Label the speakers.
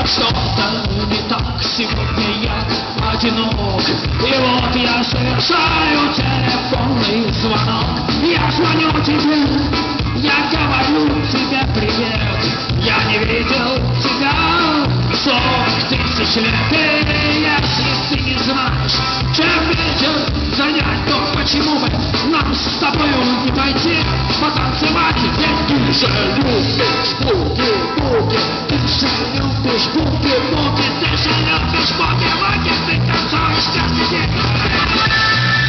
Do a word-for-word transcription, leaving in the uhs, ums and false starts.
Speaker 1: Что-то не так, сегодня я одинок. И вот я совершаю телефонный звонок. Я звоню тебе, я говорю тебе привет. Я не видел тебя сорок тысяч лет. И если ты не знаешь, чем вечер занять, то почему бы нам с тобою не пойти потанцевать? Ведь ты же любишь буги-буги, ты же любишь буги-буги, ты же любишь буги-буги, ты танцуешь каждый день.